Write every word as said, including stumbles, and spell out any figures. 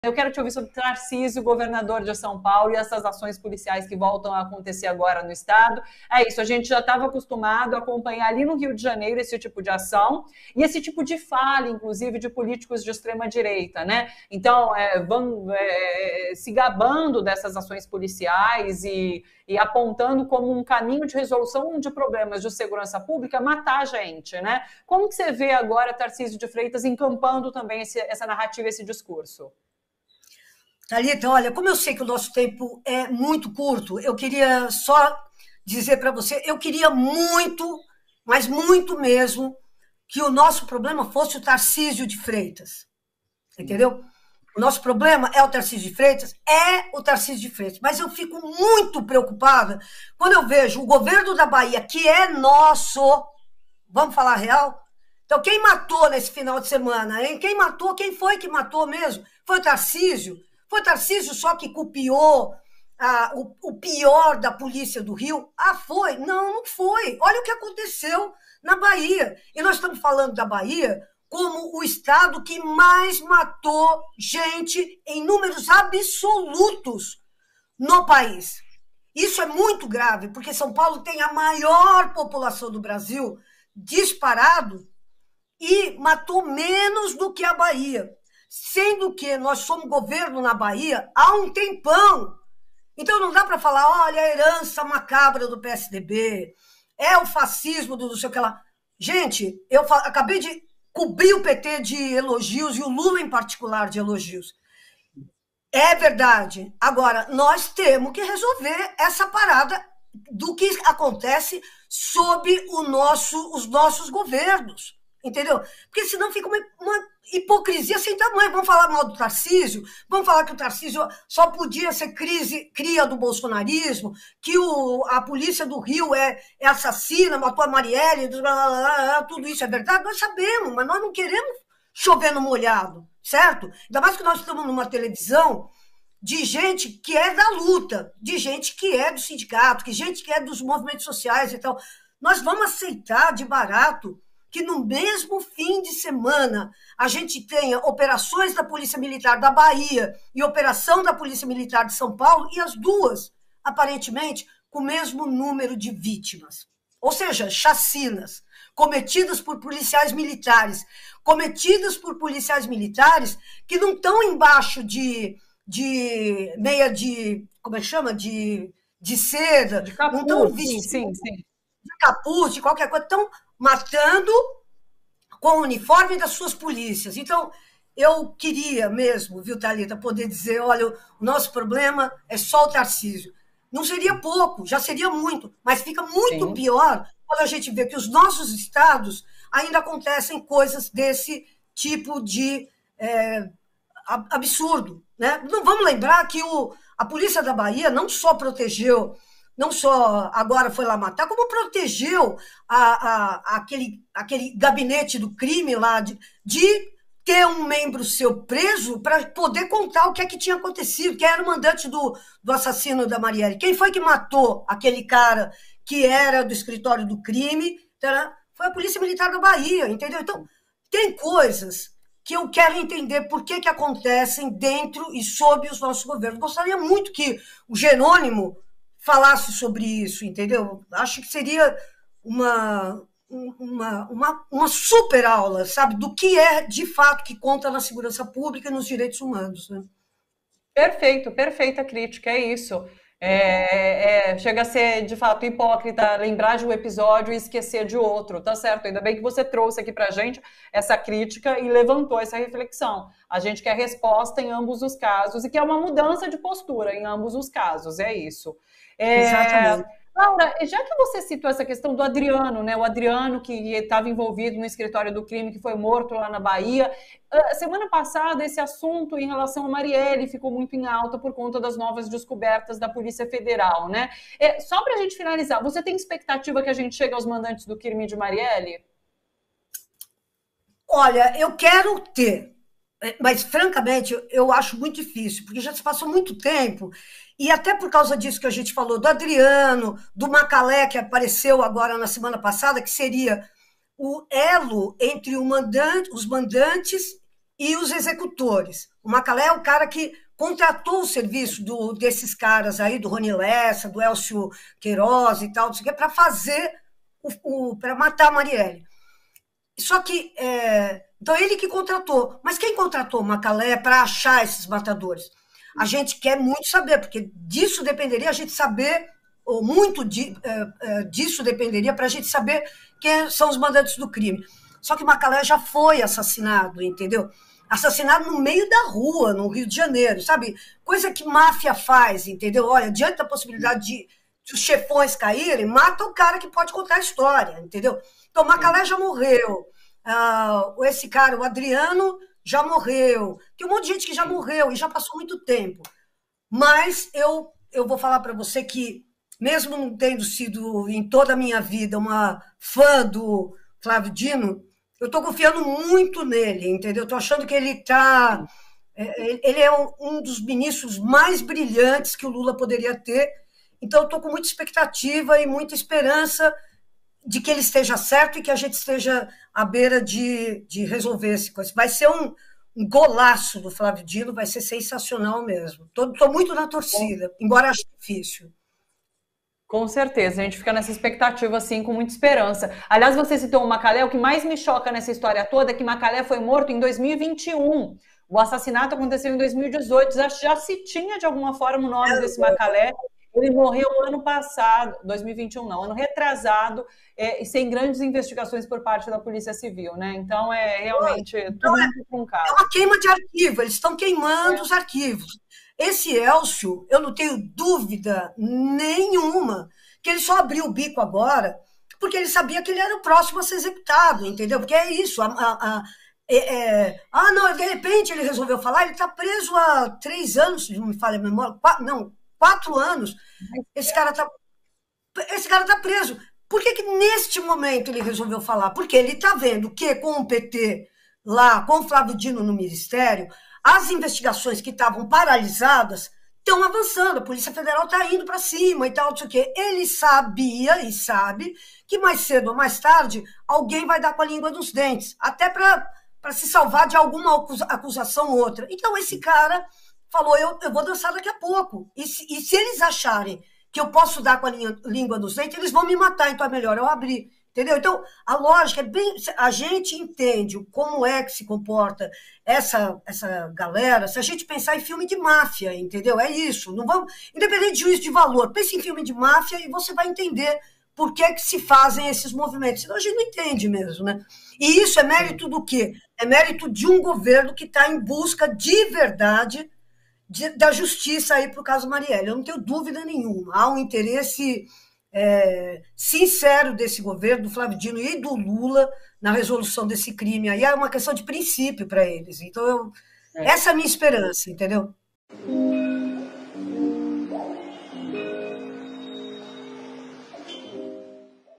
Eu quero te ouvir sobre Tarcísio, governador de São Paulo, e essas ações policiais que voltam a acontecer agora no estado. É isso, a gente já estava acostumado a acompanhar ali no Rio de Janeiro esse tipo de ação e esse tipo de fala, inclusive, de políticos de extrema-direita, né? Então, é, vão é, se gabando dessas ações policiais e, e apontando como um caminho de resolução de problemas de segurança pública matar a gente, né? Como que você vê agora Tarcísio de Freitas encampando também esse, essa narrativa, esse discurso? Thalita, olha, como eu sei que o nosso tempo é muito curto, eu queria só dizer para você, eu queria muito, mas muito mesmo, que o nosso problema fosse o Tarcísio de Freitas, entendeu? O nosso problema é o Tarcísio de Freitas, é o Tarcísio de Freitas, mas eu fico muito preocupada quando eu vejo o governo da Bahia, que é nosso, vamos falar real? Então, quem matou nesse final de semana, hein? Quem matou, quem foi que matou mesmo? Foi o Tarcísio. Foi o Tarcísio só que copiou ah, o, o pior da polícia do Rio? Ah, foi? Não, não foi. Olha o que aconteceu na Bahia. E nós estamos falando da Bahia como o estado que mais matou gente em números absolutos no país. Isso é muito grave, porque São Paulo tem a maior população do Brasil, disparado, e matou menos do que a Bahia. Sendo que nós somos governo na Bahia há um tempão. Então não dá para falar, olha, a herança macabra do P S D B, é o fascismo do não sei o que lá. Gente, eu acabei de cobrir o P T de elogios e o Lula em particular de elogios. É verdade. Agora, nós temos que resolver essa parada do que acontece sob o nosso, os nossos governos. Entendeu? Porque senão fica uma, uma hipocrisia sem tamanho. Vamos falar mal do Tarcísio, vamos falar que o Tarcísio só podia ser crise, cria do bolsonarismo, que o, a polícia do Rio é, é assassina, matou a Marielle, blá, blá, blá, tudo isso é verdade, nós sabemos, mas nós não queremos chover no molhado, certo? Ainda mais que nós estamos numa televisão de gente que é da luta, de gente que é do sindicato, de gente que é dos movimentos sociais e tal. Nós vamos aceitar de barato que no mesmo fim de semana a gente tenha operações da Polícia Militar da Bahia e operação da Polícia Militar de São Paulo, e as duas, aparentemente, com o mesmo número de vítimas. Ou seja, chacinas cometidas por policiais militares, cometidas por policiais militares que não estão embaixo de, de meia de, como é que chama? De, de seda, de capuz, não estão vestidos sim, sim. de capuz, de qualquer coisa, estão matando com o uniforme das suas polícias. Então, eu queria mesmo, viu, Thalita, poder dizer, olha, o nosso problema é só o Tarcísio. Não seria pouco, já seria muito, mas fica muito Sim. pior quando a gente vê que os nossos estados ainda acontecem coisas desse tipo de é, absurdo, né? Não vamos lembrar que o, a polícia da Bahia não só protegeu, não só agora foi lá matar, como protegeu a, a, aquele, aquele gabinete do crime lá de, de ter um membro seu preso para poder contar o que é que tinha acontecido, quem era o mandante do, do assassino da Marielle, quem foi que matou aquele cara que era do escritório do crime, foi a Polícia Militar da Bahia, entendeu? Então, tem coisas que eu quero entender por que, que acontecem dentro e sob os nossos governos. Gostaria muito que o Jerônimo falasse sobre isso, entendeu? Acho que seria uma, uma, uma, uma super aula, sabe, do que é, de fato, que conta na segurança pública e nos direitos humanos, né? Perfeito, perfeita crítica, é isso. É, é, chega a ser, de fato, hipócrita lembrar de um episódio e esquecer de outro, tá certo? Ainda bem que você trouxe aqui pra gente essa crítica e levantou essa reflexão. A gente quer resposta em ambos os casos e quer uma mudança de postura em ambos os casos, é isso. É, Exatamente. Laura, já que você citou essa questão do Adriano, né? O Adriano que estava envolvido no escritório do crime, que foi morto lá na Bahia. Semana passada, esse assunto em relação a Marielle ficou muito em alta por conta das novas descobertas da Polícia Federal, né? É, só para a gente finalizar, você tem expectativa que a gente chegue aos mandantes do crime de Marielle? Olha, eu quero ter, mas, francamente, eu acho muito difícil, porque já se passou muito tempo, e até por causa disso que a gente falou, do Adriano, do Macalé, que apareceu agora na semana passada, que seria o elo entre o mandante, os mandantes e os executores. O Macalé é o cara que contratou o serviço do, desses caras aí, do Rony Lessa, do Elcio Queiroz e tal, para fazer, para matar a Marielle. Só que, é, então ele que contratou. Mas quem contratou o Macalé para achar esses matadores? A gente quer muito saber, porque disso dependeria a gente saber, ou muito de, é, é, disso dependeria para a gente saber quem são os mandantes do crime. Só que o Macalé já foi assassinado, entendeu? Assassinado no meio da rua, no Rio de Janeiro, sabe? Coisa que máfia faz, entendeu? Olha, diante da possibilidade de, de os chefões caírem, mata o cara que pode contar a história, entendeu? Então, o Macalé já morreu. Uh, esse cara, o Adriano, já morreu. Tem um monte de gente que já morreu e já passou muito tempo. Mas eu, eu vou falar para você que, mesmo não tendo sido em toda a minha vida uma fã do Flávio Dino, eu estou confiando muito nele, entendeu? Estou achando que ele está... Ele é um dos ministros mais brilhantes que o Lula poderia ter. Então, estou com muita expectativa e muita esperança de que ele esteja certo e que a gente esteja à beira de, de resolver esse coisa. Vai ser um, um golaço do Flávio Dino, vai ser sensacional mesmo. Estou muito na torcida, embora ache difícil. Com certeza, a gente fica nessa expectativa, assim, com muita esperança. Aliás, você citou o Macalé, o que mais me choca nessa história toda é que Macalé foi morto em dois mil e vinte e um. O assassinato aconteceu em dois mil e dezoito, já, já se tinha, de alguma forma, o nome desse Macalé. Ele morreu ano passado, dois mil e vinte e um não, ano retrasado, é, sem grandes investigações por parte da Polícia Civil, né? Então, é realmente tudo muito truncado. É uma queima de arquivo, eles estão queimando é. os arquivos. Esse Elcio, eu não tenho dúvida nenhuma que ele só abriu o bico agora porque ele sabia que ele era o próximo a ser executado, entendeu? Porque é isso, a, a, a, é, é, ah, não, de repente ele resolveu falar, ele está preso há três anos, se não me falha a memória, quatro, não, quatro anos, esse cara está esse cara tá preso. Por que que neste momento ele resolveu falar? Porque ele está vendo que com o P T lá, com o Flávio Dino no Ministério, as investigações que estavam paralisadas estão avançando, a Polícia Federal está indo para cima e tal, não sei o quê. Ele sabia e sabe que mais cedo ou mais tarde alguém vai dar com a língua nos dentes, até para se salvar de alguma acusação ou outra. Então esse cara falou, eu, eu vou dançar daqui a pouco. E se, e se eles acharem que eu posso dar com a linha, língua nos dentes, eles vão me matar, então é melhor eu abrir. Entendeu? Então, a lógica é bem... A gente entende como é que se comporta essa, essa galera se a gente pensar em filme de máfia, entendeu? É isso. Não vamos, independente de juízo de valor, pense em filme de máfia e você vai entender por que, que se fazem esses movimentos. Senão a gente não entende mesmo, né? E isso é mérito do quê? É mérito de um governo que está em busca de verdade de, da justiça aí para o caso Marielle. Eu não tenho dúvida nenhuma. Há um interesse... É, sincero desse governo, do Flávio Dino e do Lula na resolução desse crime. Aí é uma questão de princípio para eles. Então, eu, é. essa é a minha esperança, entendeu?